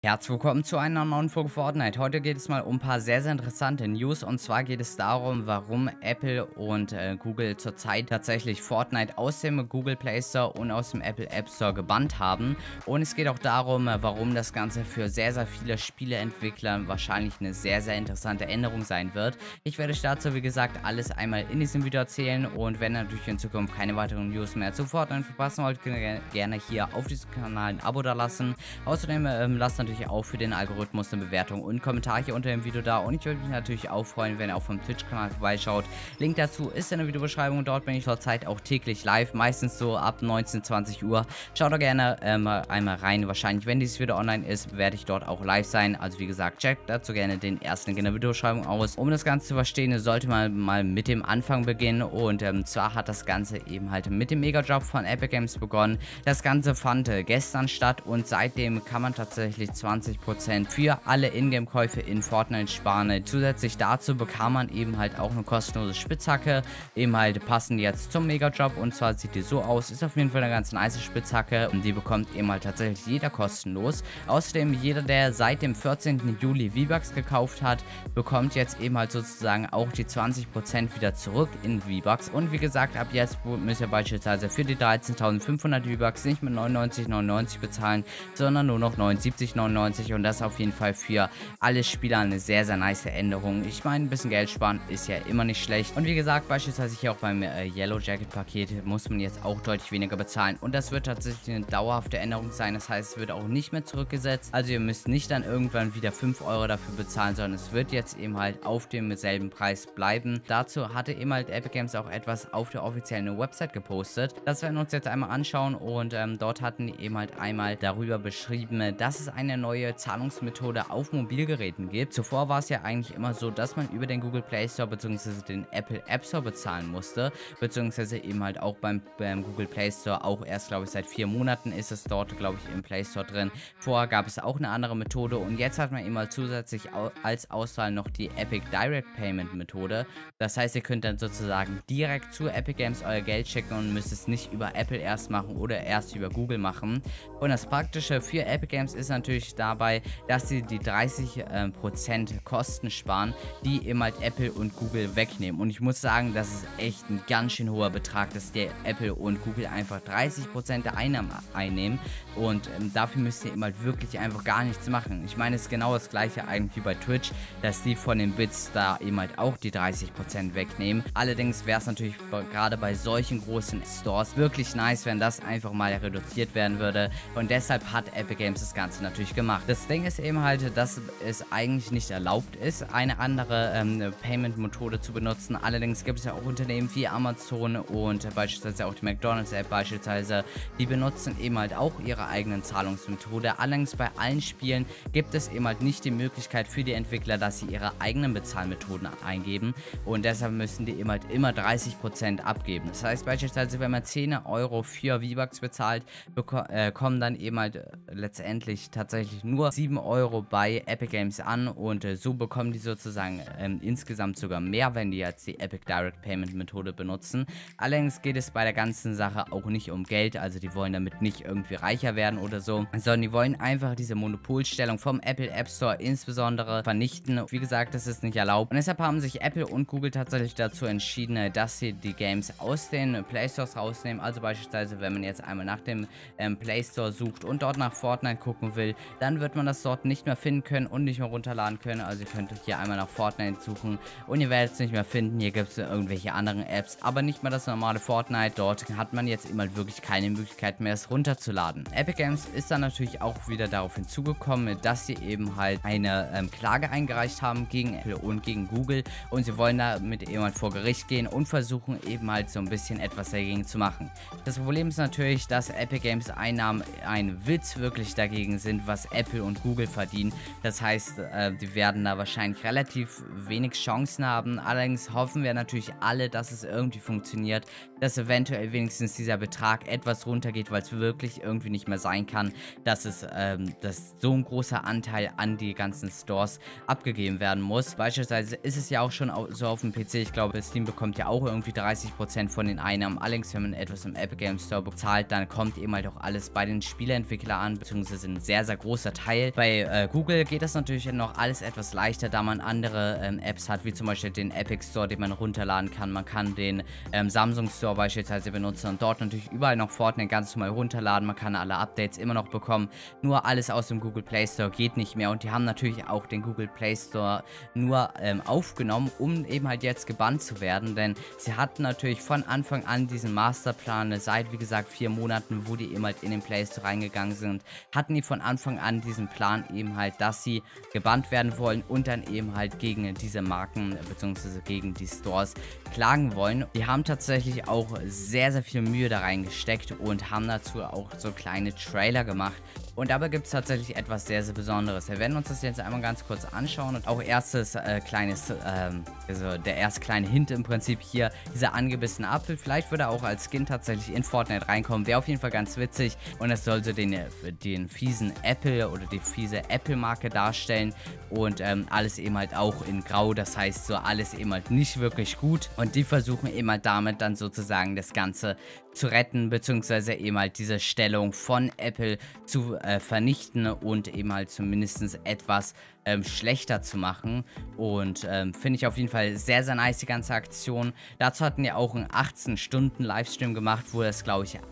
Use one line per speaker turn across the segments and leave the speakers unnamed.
Herzlich willkommen zu einer neuen Folge Fortnite. Heute geht es mal um ein paar sehr, sehr interessante News. Und zwar geht es darum, warum Apple und Google zurzeit tatsächlich Fortnite aus dem Google Play Store und aus dem Apple App Store gebannt haben. Und es geht auch darum, warum das Ganze für sehr, sehr viele Spieleentwickler wahrscheinlich eine sehr, sehr interessante Änderung sein wird. Ich werde euch dazu, wie gesagt, alles einmal in diesem Video erzählen. Und wenn ihr natürlich in Zukunft keine weiteren News mehr zu Fortnite verpassen wollt, könnt ihr gerne hier auf diesem Kanal ein Abo da lassen. Außerdem lasst natürlich auch für den Algorithmus eine Bewertung und Kommentar hier unter dem Video da, und ich würde mich natürlich auch freuen, wenn ihr auch vom Twitch-Kanal vorbeischaut. Link dazu ist in der Videobeschreibung. Dort bin ich zurzeit auch täglich live, meistens so ab 19, 20 Uhr. Schaut da gerne einmal rein. Wahrscheinlich, wenn dieses Video online ist, werde ich dort auch live sein. Also wie gesagt, checkt dazu gerne den ersten Link in der Videobeschreibung aus. Um das Ganze zu verstehen, sollte man mal mit dem Anfang beginnen, und zwar hat das Ganze eben halt mit dem Mega-Drop von Epic Games begonnen. Das Ganze fand gestern statt, und seitdem kann man tatsächlich 20% für alle Ingame-Käufe in Fortnite sparen. Zusätzlich dazu bekam man eben halt auch eine kostenlose Spitzhacke, eben halt passend jetzt zum Mega-Drop, und zwar sieht die so aus, ist auf jeden Fall eine ganz nice Spitzhacke, und die bekommt eben halt tatsächlich jeder kostenlos. Außerdem jeder, der seit dem 14. Juli V-Bucks gekauft hat, bekommt jetzt eben halt sozusagen auch die 20% wieder zurück in V-Bucks, und wie gesagt, ab jetzt müsst ihr beispielsweise für die 13.500 V-Bucks nicht mit 99,99 bezahlen, sondern nur noch 79,99, und das auf jeden Fall für alle Spieler eine sehr, sehr nice Änderung. Ich meine, ein bisschen Geld sparen ist ja immer nicht schlecht, und wie gesagt, beispielsweise hier auch beim Yellow Jacket Paket muss man jetzt auch deutlich weniger bezahlen, und das wird tatsächlich eine dauerhafte Änderung sein. Das heißt, es wird auch nicht mehr zurückgesetzt, also ihr müsst nicht dann irgendwann wieder 5 Euro dafür bezahlen, sondern es wird jetzt eben halt auf dem selben Preis bleiben. Dazu hatte eben halt Epic Games auch etwas auf der offiziellen Website gepostet. Das werden wir uns jetzt einmal anschauen, und dort hatten die eben halt einmal darüber beschrieben, dass es eine neue Zahlungsmethode auf Mobilgeräten gibt. Zuvor war es ja eigentlich immer so, dass man über den Google Play Store bzw. den Apple App Store bezahlen musste, beziehungsweise eben halt auch beim Google Play Store, auch erst, glaube ich, seit 4 Monaten ist es dort, glaube ich, im Play Store drin. Vorher gab es auch eine andere Methode, und jetzt hat man eben halt zusätzlich als Auswahl noch die Epic Direct Payment Methode. Das heißt, ihr könnt dann sozusagen direkt zu Epic Games euer Geld schicken und müsst es nicht über Apple erst machen oder erst über Google machen. Und das Praktische für Epic Games ist natürlich dabei, dass sie die 30% Kosten sparen, die eben halt Apple und Google wegnehmen. Und ich muss sagen, das ist echt ein ganz schön hoher Betrag, dass der Apple und Google einfach 30% der Einnahmen einnehmen, und dafür müsst ihr eben halt wirklich einfach gar nichts machen. Ich meine, es ist genau das gleiche eigentlich wie bei Twitch, dass die von den Bits da eben halt auch die 30% wegnehmen. Allerdings wäre es natürlich gerade bei solchen großen Stores wirklich nice, wenn das einfach mal reduziert werden würde, und deshalb hat Epic Games das Ganze natürlich gemacht. Das Ding ist eben halt, dass es eigentlich nicht erlaubt ist, eine andere Payment-Methode zu benutzen. Allerdings gibt es ja auch Unternehmen wie Amazon und beispielsweise auch die McDonald's-App beispielsweise, die benutzen eben halt auch ihre eigenen Zahlungsmethode. Allerdings bei allen Spielen gibt es eben halt nicht die Möglichkeit für die Entwickler, dass sie ihre eigenen Bezahlmethoden eingeben, und deshalb müssen die eben halt immer 30% abgeben. Das heißt beispielsweise, wenn man 10 Euro für V-Bucks bezahlt, kommen dann eben halt letztendlich tatsächlich nur 7 Euro bei Epic Games an, und so bekommen die sozusagen insgesamt sogar mehr, wenn die jetzt die Epic Direct Payment Methode benutzen. Allerdings geht es bei der ganzen Sache auch nicht um Geld, also die wollen damit nicht irgendwie reicher werden oder so, sondern die wollen einfach diese Monopolstellung vom Apple App Store insbesondere vernichten. Wie gesagt, das ist nicht erlaubt, und deshalb haben sich Apple und Google tatsächlich dazu entschieden, dass sie die Games aus den Play Stores rausnehmen. Also beispielsweise, wenn man jetzt einmal nach dem Play Store sucht und dort nach Fortnite gucken will, dann wird man das dort nicht mehr finden können und nicht mehr runterladen können. Also ihr könnt hier einmal nach Fortnite suchen und ihr werdet es nicht mehr finden. Hier gibt es irgendwelche anderen Apps, aber nicht mehr das normale Fortnite. Dort hat man jetzt immer wirklich keine Möglichkeit mehr, es runterzuladen. Epic Games ist dann natürlich auch wieder darauf hinzugekommen, dass sie eben halt eine Klage eingereicht haben gegen Apple und gegen Google, und sie wollen damit eben halt vor Gericht gehen und versuchen eben halt so ein bisschen etwas dagegen zu machen. Das Problem ist natürlich, dass Epic Games Einnahmen ein Witz wirklich dagegen sind, was Apple und Google verdienen. Das heißt, die werden da wahrscheinlich relativ wenig Chancen haben. Allerdings hoffen wir natürlich alle, dass es irgendwie funktioniert, dass eventuell wenigstens dieser Betrag etwas runtergeht, weil es wirklich irgendwie nicht mehr sein kann, dass so ein großer Anteil an die ganzen Stores abgegeben werden muss. Beispielsweise ist es ja auch schon so auf dem PC, ich glaube, Steam bekommt ja auch irgendwie 30% von den Einnahmen. Allerdings, wenn man etwas im Epic Games Store bezahlt, dann kommt eben halt auch alles bei den Spieleentwicklern an, beziehungsweise ein sehr, sehr großer großer Teil. Bei Google geht das natürlich noch alles etwas leichter, da man andere Apps hat, wie zum Beispiel den Epic Store, den man runterladen kann. Man kann den Samsung Store beispielsweise benutzen und dort natürlich überall noch Fortnite ganz normal runterladen. Man kann alle Updates immer noch bekommen. Nur alles aus dem Google Play Store geht nicht mehr. Und die haben natürlich auch den Google Play Store nur aufgenommen, um eben halt jetzt gebannt zu werden. Denn sie hatten natürlich von Anfang an diesen Masterplan, seit wie gesagt 4 Monaten, wo die eben halt in den Play Store reingegangen sind, hatten die von Anfang an diesen Plan eben halt, dass sie gebannt werden wollen und dann eben halt gegen diese Marken bzw. gegen die Stores klagen wollen. Die haben tatsächlich auch sehr, sehr viel Mühe da reingesteckt und haben dazu auch so kleine Trailer gemacht. Und dabei gibt es tatsächlich etwas sehr, sehr Besonderes. Wir werden uns das jetzt einmal ganz kurz anschauen und auch erstes also der erste kleine Hint im Prinzip hier, dieser angebissene Apfel. Vielleicht würde er auch als Skin tatsächlich in Fortnite reinkommen. Wäre auf jeden Fall ganz witzig und es sollte den fiesen Apple oder die fiese Apple-Marke darstellen und alles eben halt auch in Grau. Das heißt, so alles eben halt nicht wirklich gut und die versuchen eben halt damit dann sozusagen das Ganze zu retten, beziehungsweise eben halt diese Stellung von Apple zu vernichten und eben halt zumindest etwas schlechter zu machen. Und finde ich auf jeden Fall sehr, sehr nice, die ganze Aktion. Dazu hatten wir auch einen 18-Stunden-Livestream gemacht, wo das, glaube ich,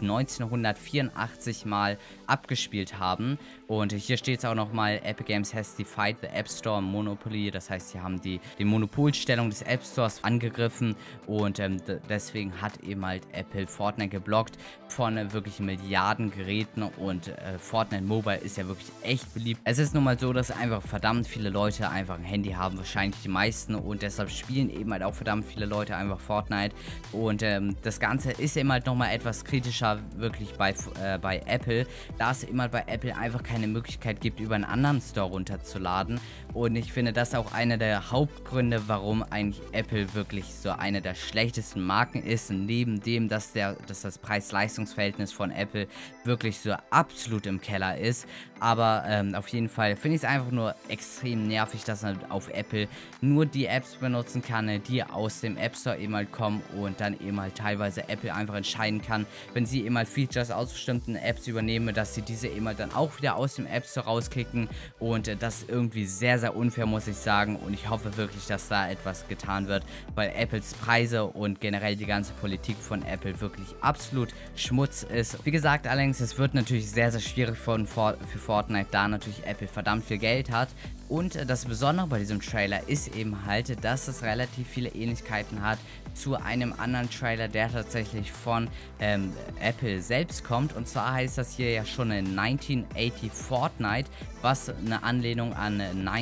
1984 mal abgespielt haben. Und hier steht es auch nochmal, Epic Games has defied the App Store Monopoly. Das heißt, sie haben die Monopolstellung des App Stores angegriffen und deswegen hat eben halt Apple Fortnite geblockt von wirklich Milliarden Geräten und Fortnite Mobile ist ja wirklich echt beliebt. Es ist nun mal so, dass einfach verdammt viele Leute einfach ein Handy haben, wahrscheinlich die meisten, und deshalb spielen eben halt auch verdammt viele Leute einfach Fortnite und das Ganze ist eben halt nochmal etwas kritischer wirklich bei Apple, da es eben halt bei Apple einfach keine Möglichkeit gibt, über einen anderen Store runterzuladen, und ich finde, das ist auch einer der Hauptgründe, warum eigentlich Apple wirklich so eine der schlechtesten Marken ist, neben dem, dass das Preis-Leistungs-Verhältnis von Apple wirklich so absolut im Keller ist. Aber auf jeden Fall finde ich es einfach nur extrem nervig, dass man auf Apple nur die Apps benutzen kann, die aus dem App Store eben halt kommen und dann eben halt teilweise Apple einfach entscheiden kann, wenn sie eben halt Features aus bestimmten Apps übernehmen, dass sie diese eben halt dann auch wieder aus dem App Store rauskicken, und das ist irgendwie sehr, sehr unfair, muss ich sagen, und ich hoffe wirklich, dass da etwas getan wird, weil Apples Preise und generell die ganze Politik von Apple wirklich absolut Schmutz ist. Wie gesagt, allerdings, es wird natürlich sehr, sehr schwierig für Fortnite, da natürlich Apple verdammt viel Geld hat. Und das Besondere bei diesem Trailer ist eben halt, dass es relativ viele Ähnlichkeiten hat zu einem anderen Trailer, der tatsächlich von Apple selbst kommt. Und zwar heißt das hier ja schon in 1980 Fortnite, was eine Anlehnung an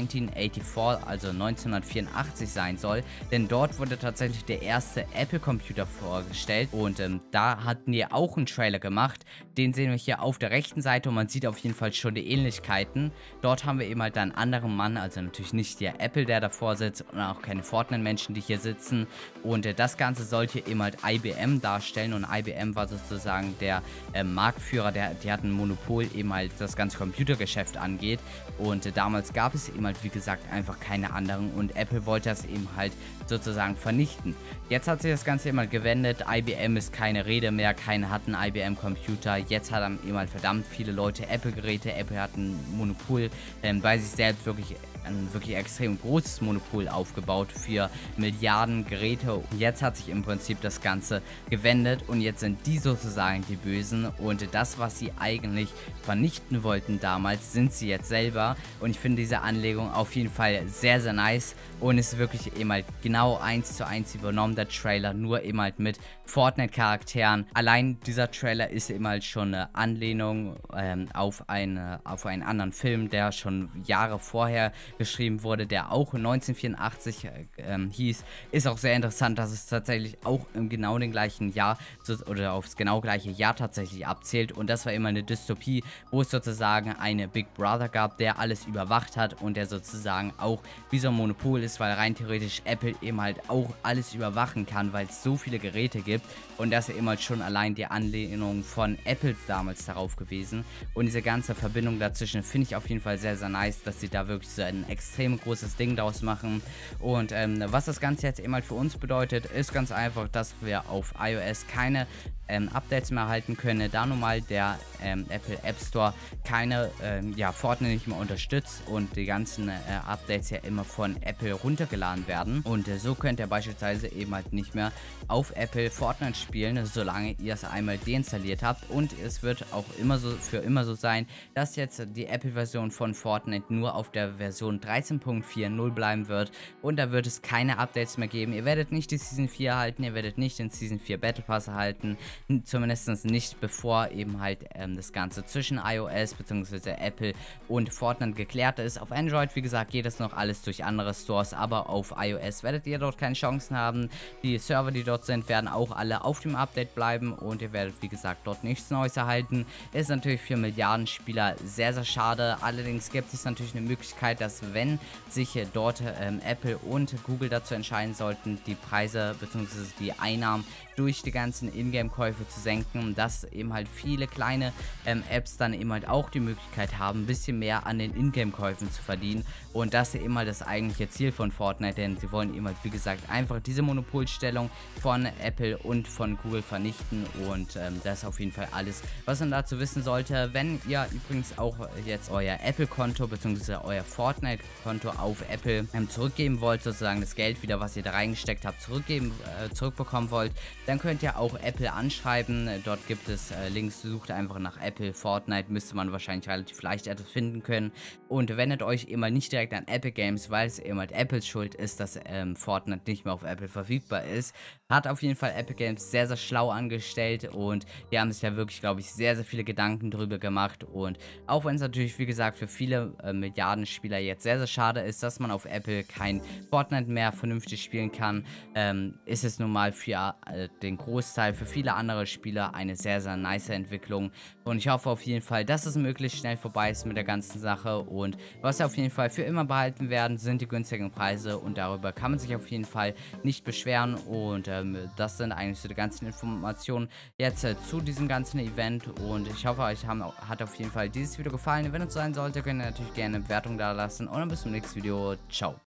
1984, also 1984 sein soll. Denn dort wurde tatsächlich der erste Apple-Computer vorgestellt und da hatten die auch einen Trailer gemacht. Den sehen wir hier auf der rechten Seite und man sieht auf jeden Fall schon die Ähnlichkeiten. Dort haben wir eben halt einen anderen Mann, also natürlich nicht der Apple, der davor sitzt, und auch keine Fortnite-Menschen, die hier sitzen. Und das Ganze sollte eben halt IBM darstellen, und IBM war sozusagen der Marktführer, die hatten ein Monopol, eben halt das ganze Computergeschäft angeht. Und damals gab es eben halt, wie gesagt, einfach keine anderen, und Apple wollte das eben halt sozusagen vernichten. Jetzt hat sich das Ganze eben halt gewendet, IBM ist keine Rede mehr, keiner hat einen IBM-Computer, jetzt hat eben halt verdammt viele Leute Apple-Geräte, Apple hat ein Monopol bei sich selbst, wirklich ein wirklich extrem großes Monopol aufgebaut für Milliarden Geräte. Und jetzt hat sich im Prinzip das Ganze gewendet und jetzt sind die sozusagen die Bösen, und das, was sie eigentlich vernichten wollten damals, sind sie jetzt selber, und ich finde diese Anlegung auf jeden Fall sehr, sehr nice und ist wirklich eben halt genau 1:1 übernommen, der Trailer, nur eben halt mit Fortnite-Charakteren. Allein dieser Trailer ist eben halt schon eine Anlehnung auf einen anderen Film, der schon Jahre vorher geschrieben wurde, der auch 1984 hieß. Ist auch sehr interessant, dass es tatsächlich auch im genau den gleichen Jahr oder aufs genau gleiche Jahr tatsächlich abzählt, und das war immer eine Dystopie, wo es sozusagen eine Big Brother gab, der alles überwacht hat und der sozusagen auch wie so ein Monopol ist, weil rein theoretisch Apple eben halt auch alles überwachen kann, weil es so viele Geräte gibt, und das ist eben halt schon allein die Anlehnung von Apple damals darauf gewesen, und diese ganze Verbindung dazwischen finde ich auf jeden Fall sehr, sehr nice, dass sie da wirklich wirklich so ein extrem großes Ding daraus machen. Und was das Ganze jetzt eben halt für uns bedeutet, ist ganz einfach, dass wir auf iOS keine Updates mehr erhalten können, da nun mal der Apple App Store keine Fortnite nicht mehr unterstützt und die ganzen Updates ja immer von Apple runtergeladen werden. Und so könnt ihr beispielsweise eben halt nicht mehr auf Apple Fortnite spielen, solange ihr es einmal deinstalliert habt. Und es wird auch immer so für immer so sein, dass jetzt die Apple-Version von Fortnite nur auf der Version 13.40 bleiben wird. Und da wird es keine Updates mehr geben. Ihr werdet nicht die Season 4 erhalten, ihr werdet nicht den Season 4 Battle Pass erhalten. Zumindest nicht bevor eben halt das Ganze zwischen iOS bzw. Apple und Fortnite geklärt ist. Auf Android, wie gesagt, geht es noch alles durch andere Stores, aber auf iOS werdet ihr dort keine Chancen haben. Die Server, die dort sind, werden auch alle auf dem Update bleiben und ihr werdet, wie gesagt, dort nichts Neues erhalten. Ist natürlich für Milliardenspieler sehr, sehr schade. Allerdings gibt es natürlich eine Möglichkeit, dass wenn sich dort Apple und Google dazu entscheiden sollten, die Preise bzw. die Einnahmen durch die ganzen Ingame-Käufe zu senken, dass eben halt viele kleine Apps dann eben halt auch die Möglichkeit haben, ein bisschen mehr an den Ingame-Käufen zu verdienen. Und das ist eben halt das eigentliche Ziel von Fortnite, denn sie wollen eben halt, wie gesagt, einfach diese Monopolstellung von Apple und von Google vernichten. Und das ist auf jeden Fall alles, was man dazu wissen sollte. Wenn ihr übrigens auch jetzt euer Apple-Konto bzw. euer Fortnite-Konto auf Apple zurückgeben wollt, sozusagen das Geld wieder, was ihr da reingesteckt habt, zurückbekommen wollt, dann könnt ihr auch Apple anschreiben. Dort gibt es Links, sucht einfach nach Apple Fortnite, müsste man wahrscheinlich relativ leicht etwas finden können. Und wendet euch immer nicht direkt an Epic Games, weil es eben halt Apples Schuld ist, dass Fortnite nicht mehr auf Apple verfügbar ist. Hat auf jeden Fall Epic Games sehr, sehr schlau angestellt und die haben sich da wirklich, glaube ich, sehr, sehr viele Gedanken drüber gemacht. Und auch wenn es natürlich, wie gesagt, für viele Milliardenspieler jetzt sehr, sehr schade ist, dass man auf Apple kein Fortnite mehr vernünftig spielen kann, ist es nun mal für den Großteil, für viele andere Spieler eine sehr, sehr nice Entwicklung. Und ich hoffe auf jeden Fall, dass es möglichst schnell vorbei ist mit der ganzen Sache. Und was wir auf jeden Fall für immer behalten werden, sind die günstigen Preise. Und darüber kann man sich auf jeden Fall nicht beschweren. Und das sind eigentlich so die ganzen Informationen jetzt zu diesem ganzen Event. Und ich hoffe, euch hat auf jeden Fall dieses Video gefallen. Wenn es so sein sollte, könnt ihr natürlich gerne eine Bewertung da lassen. Und dann bis zum nächsten Video. Ciao.